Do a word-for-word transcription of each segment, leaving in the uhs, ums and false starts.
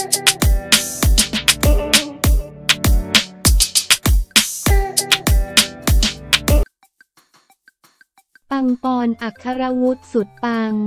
ปังปอนอัครวุฒิสุดปัง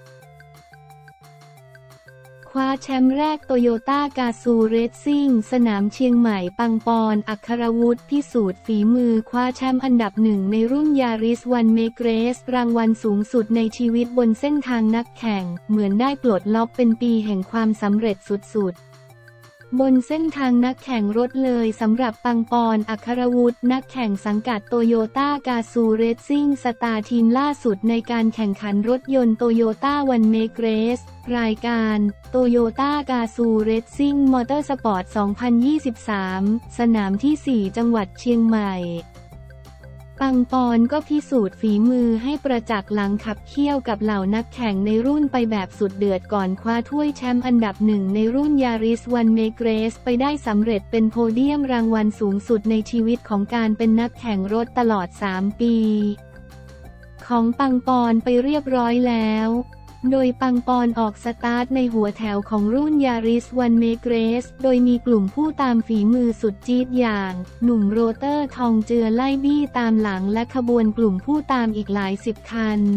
คว้าแชมป์แรกโตโยต้ากาซูเรซซิ่งสนามเชียงใหม่ปังปอนอัครวุฒิพิสูจน์ฝีมือคว้าแชมป์อันดับหนึ่งในรุ่นยาริสวันเมเกรสรางวัลสูงสุดในชีวิตบนเส้นทางนักแข่งเหมือนได้ปลดล็อกเป็นปีแห่งความสำเร็จสุดๆบนเส้นทางนักแข่งรถเลยสำหรับปังปอนอัครวุฒินักแข่งสังกัดโตโยต้ากาซูเรซซิ่งสตาร์ทีมล่าสุดในการแข่งขันรถยนต์โตโยต้าวันเมเกรสรายการโตโยต้ากาซูเรซซิ่งมอเตอร์สปอร์ต สองพันยี่สิบสาม สนามที่ สี่ จังหวัดเชียงใหม่ปังปอนก็พิสูจน์ฝีมือให้ประจักษ์หลังขับเคี่ยวกับเหล่านักแข่งในรุ่นไปแบบสุดเดือดก่อนคว้าถ้วยแชมป์อันดับหนึ่งในรุ่นยาริสวันเมเกรสไปได้สำเร็จเป็นโพเดียมรางวัลสูงสุดในชีวิตของการเป็นนักแข่งรถตลอดสามปีของปังปอนไปเรียบร้อยแล้วโดยปังปอนออกสตาร์ทในหัวแถวของรุ่นยาริสวันเมเกรสโดยมีกลุ่มผู้ตามฝีมือสุดจี๊ดอย่างหนุ่มโรเตอร์ทองเจือไล่บี้ตามหลังและขบวนกลุ่มผู้ตามอีกหลายสิบคัน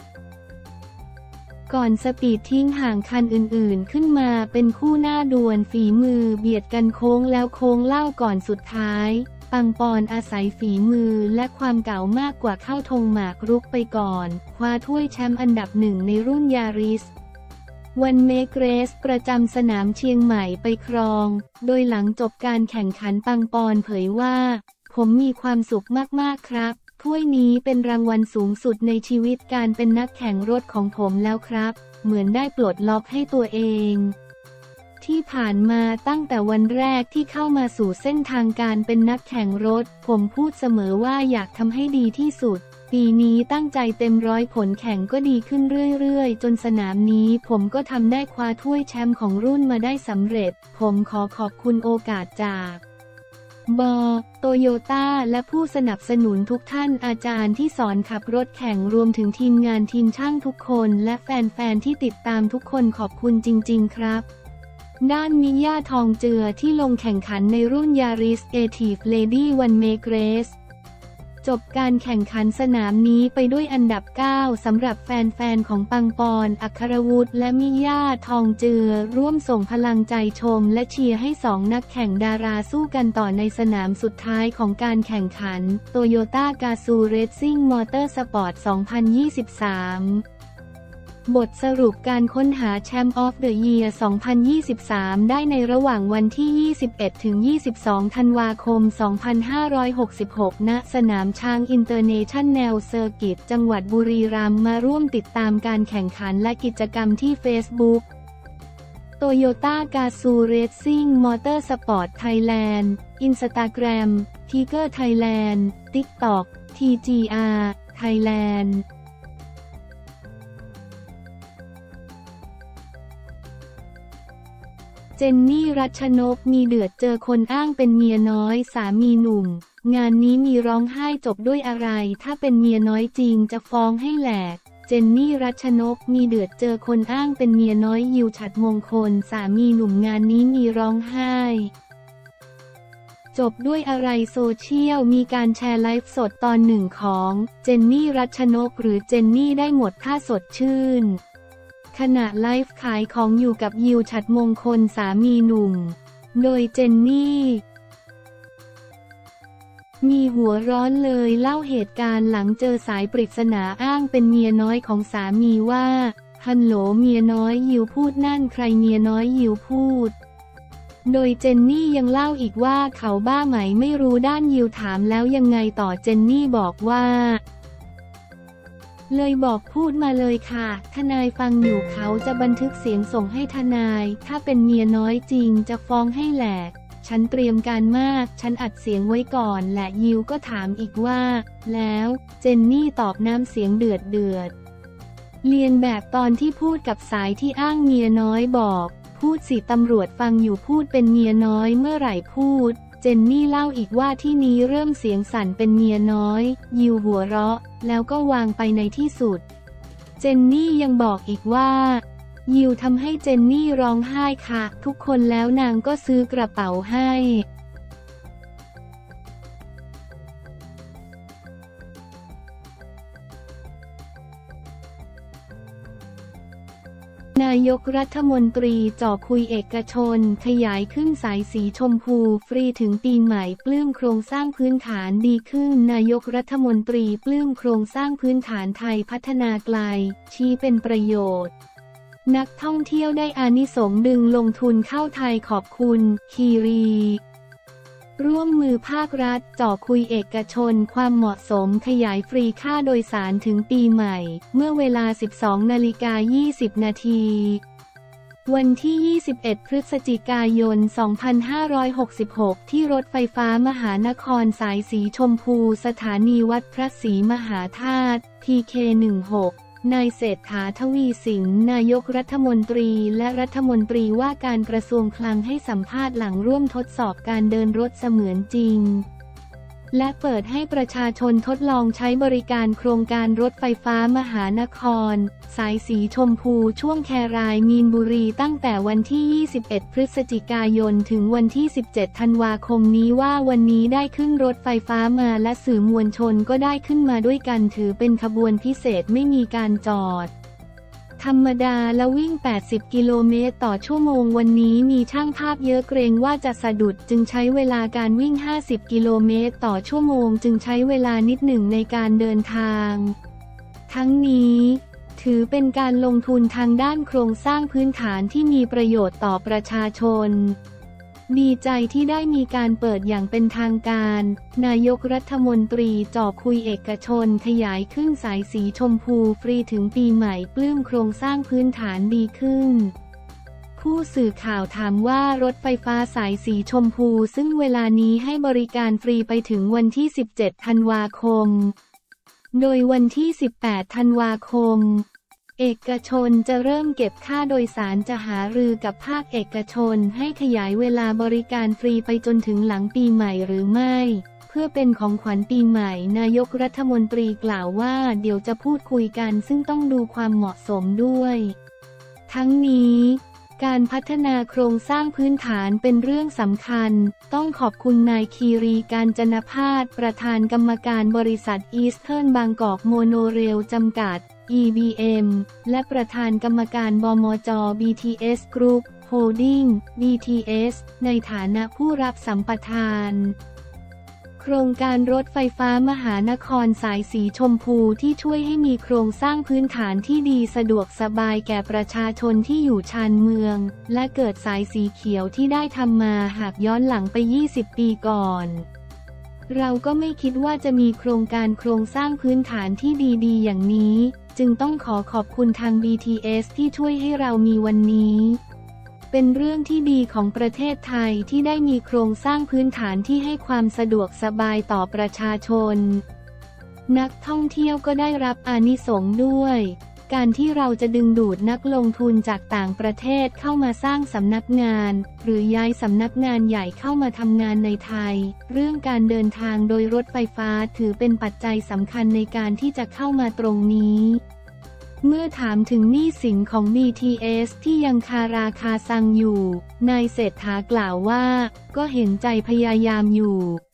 ก่อนสปีดทิ้งห่างคันอื่นๆขึ้นมาเป็นคู่หน้าดวลฝีมือเบียดกันโค้งแล้วโค้งเล่าก่อนสุดท้ายปังปอนอาศัยฝีมือและความเก่ามากกว่าเข้าธงหมากรุกไปก่อนคว้าถ้วยแชมป์อันดับหนึ่งในรุ่นยาริสวันเมเกรสประจำสนามเชียงใหม่ไปครองโดยหลังจบการแข่งขันปังปอนเผยว่าผมมีความสุขมากๆครับถ้วยนี้เป็นรางวัลสูงสุดในชีวิตการเป็นนักแข่งรถของผมแล้วครับเหมือนได้ปลดล็อกให้ตัวเองที่ผ่านมาตั้งแต่วันแรกที่เข้ามาสู่เส้นทางการเป็นนักแข่งรถผมพูดเสมอว่าอยากทำให้ดีที่สุดปีนี้ตั้งใจเต็มร้อยผลแข่งก็ดีขึ้นเรื่อยๆจนสนามนี้ผมก็ทำได้คว้าถ้วยแชมป์ของรุ่นมาได้สำเร็จผมขอขอบคุณโอกาสจากบอโตโยต้าและผู้สนับสนุนทุกท่านอาจารย์ที่สอนขับรถแข่งรวมถึงทีมงานทีมช่างทุกคนและแฟนๆที่ติดตามทุกคนขอบคุณจริงๆครับด้านมิย่าทองเจือที่ลงแข่งขันในรุ่นยาริสเอทีฟเลดี้วันเมเกรสจบการแข่งขันสนามนี้ไปด้วยอันดับเก้าสำหรับแฟนๆของปังปอนอัครวุฒิและมิย่าทองเจือร่วมส่งพลังใจชมและเชียร์ให้สองนักแข่งดาราสู้กันต่อในสนามสุดท้ายของการแข่งขันโตโยต้ากาซูเรซซิ่งมอเตอร์สปอร์ต สองพันยี่สิบสามบทสรุปการค้นหาแชมป์ออฟเดอะเยียร์ สองพันยี่สิบสาม ได้ในระหว่างวันที่ ยี่สิบเอ็ดถึงยี่สิบสอง ธันวาคม สองพันห้าร้อยหกสิบหก ณ สนามช้างอินเตอร์เนชั่นแนลเซอร์กิตจังหวัดบุรีรัมย์มาร่วมติดตามการแข่งขันและกิจกรรมที่เฟซบุ๊ก Toyota Gazoo Racing Motorsport Thailand Instagram Tiger Thailand TikTok ที จี อาร์ Thailandเจนนี่รัชนกมีเดือดเจอคนอ้างเป็นเมียน้อยสามีหนุ่มงานนี้มีร้องไห้จบด้วยอะไรถ้าเป็นเมียน้อยจริงจะฟ้องให้แหลกเจนนี่รัชนกมีเดือดเจอคนอ้างเป็นเมียน้อยยิวฉัตรมงคลสามีหนุ่มงานนี้มีร้องไห้จบด้วยอะไรโซเชียลมีการแชร์ไลฟ์สดตอนหนึ่งของเจนนี่รัชนกหรือเจนนี่ได้หมดท่าสดชื่นขณะไลฟ์ขายของอยู่กับยิวฉัตรมงคลสามีหนุ่มโดยเจนนี่มีหัวร้อนเลยเล่าเหตุการณ์หลังเจอสายปริศนาอ้างเป็นเมียน้อยของสามีว่าฮัลโหลเมียน้อยยิวพูดนั่นใครเมียน้อยยิวพูดโดยเจนนี่ยังเล่าอีกว่าเขาบ้าไหมไม่รู้ด้านยิวถามแล้วยังไงต่อเจนนี่บอกว่าเลยบอกพูดมาเลยค่ะทนายฟังอยู่เขาจะบันทึกเสียงส่งให้ทนายถ้าเป็นเมียน้อยจริงจะฟ้องให้แหลกฉันเตรียมการมากฉันอัดเสียงไว้ก่อนและยิวก็ถามอีกว่าแล้วเจนนี่ตอบน้ำเสียงเดือดเดือดเรียนแบบตอนที่พูดกับสายที่อ้างเมียน้อยบอกพูดสิตำรวจฟังอยู่พูดเป็นเมียน้อยเมื่อไหร่พูดเจนนี่เล่าอีกว่าที่นี้เริ่มเสียงสั่นเป็นเมียน้อยยิวหัวเราะแล้วก็วางไปในที่สุดเจนนี่ยังบอกอีกว่ายิวทำให้เจนนี่ร้องไห้ค่ะทุกคนแล้วนางก็ซื้อกระเป๋าให้นายกรัฐมนตรีจ่อคุยเอกชนขยายขึ้นสายสีชมพูฟรีถึงปีใหม่ปลื้มโครงสร้างพื้นฐานดีขึ้นนายกรัฐมนตรีปลื้มโครงสร้างพื้นฐานไทยพัฒนาไกลชี้เป็นประโยชน์นักท่องเที่ยวได้อานิสงส์ดึงลงทุนเข้าไทยขอบคุณคีรีร่วมมือภาครัฐจ่อคุยเอกชนความเหมาะสมขยายฟรีค่าโดยสารถึงปีใหม่เมื่อเวลา สิบสองนาฬิกายี่สิบนาทีวันที่ ยี่สิบเอ็ด พฤศจิกายน สองพันห้าร้อยหกสิบหก ที่รถไฟฟ้ามหานครสายสีชมพูสถานีวัดพระศรีมหาธาตุ ที เค สิบหกนายเศรษฐาทวีสินนายกรัฐมนตรีและรัฐมนตรีว่าการกระทรวงคลังให้สัมภาษณ์หลังร่วมทดสอบการเดินรถเสมือนจริงและเปิดให้ประชาชนทดลองใช้บริการโครงการรถไฟฟ้ามหานครสายสีชมพูช่วงแครายมีนบุรีตั้งแต่วันที่ ยี่สิบเอ็ด พฤศจิกายนถึงวันที่ สิบเจ็ด ธันวาคมนี้ว่าวันนี้ได้ขึ้นรถไฟฟ้ามาและสื่อมวลชนก็ได้ขึ้นมาด้วยกันถือเป็นขบวนพิเศษไม่มีการจอดธรรมดาและวิ่ง แปดสิบ กิโลเมตรต่อชั่วโมงวันนี้มีช่างภาพเยอะเกรงว่าจะสะดุดจึงใช้เวลาการวิ่ง ห้าสิบ กิโลเมตรต่อชั่วโมงจึงใช้เวลานิดหนึ่งในการเดินทางทั้งนี้ถือเป็นการลงทุนทางด้านโครงสร้างพื้นฐานที่มีประโยชน์ต่อประชาชนดีใจที่ได้มีการเปิดอย่างเป็นทางการนายกรัฐมนตรีจ่อคุยเอกชนขยายขึ้นสายสีชมพูฟรีถึงปีใหม่ปลื้มโครงสร้างพื้นฐานดีขึ้นผู้สื่อข่าวถามว่ารถไฟฟ้าสายสีชมพูซึ่งเวลานี้ให้บริการฟรีไปถึงวันที่ สิบเจ็ด ธันวาคมโดยวันที่ สิบแปด ธันวาคมเอกชนจะเริ่มเก็บค่าโดยสารจะหารือกับภาคเอกชนให้ขยายเวลาบริการฟรีไปจนถึงหลังปีใหม่หรือไม่เพื่อเป็นของขวัญปีใหม่นายกรัฐมนตรีกล่าวว่าเดี๋ยวจะพูดคุยกันซึ่งต้องดูความเหมาะสมด้วยทั้งนี้การพัฒนาโครงสร้างพื้นฐานเป็นเรื่องสำคัญต้องขอบคุณนายคีรีกาญจนพาสประธานกรรมการบริษัทอีสเทิร์นบางกอกโมโนเรลจำกัด อี บี เอ็ม และประธานกรรมการบมจ บี ที เอส Group Holding บี ที เอส ในฐานะผู้รับสัมปทานโครงการรถไฟฟ้ามหานครสายสีชมพูที่ช่วยให้มีโครงสร้างพื้นฐานที่ดีสะดวกสบายแก่ประชาชนที่อยู่ชานเมืองและเกิดสายสีเขียวที่ได้ทำมาหากย้อนหลังไปยี่สิบปีก่อนเราก็ไม่คิดว่าจะมีโครงการโครงสร้างพื้นฐานที่ดีๆอย่างนี้จึงต้องขอขอบคุณทาง บี ที เอส ที่ช่วยให้เรามีวันนี้เป็นเรื่องที่ดีของประเทศไทยที่ได้มีโครงสร้างพื้นฐานที่ให้ความสะดวกสบายต่อประชาชนนักท่องเที่ยวก็ได้รับอานิสงส์ด้วยการที่เราจะดึงดูดนักลงทุนจากต่างประเทศเข้ามาสร้างสำนักงานหรือย้ายสำนักงานใหญ่เข้ามาทำงานในไทยเรื่องการเดินทางโดยรถไฟฟ้าถือเป็นปัจจัยสำคัญในการที่จะเข้ามาตรงนี้เมื่อถามถึงหนี้สินของ บี ที เอส ที่ยังคาราคาซังอยู่นายเศรษฐากล่าวว่าก็เห็นใจพยายามอยู่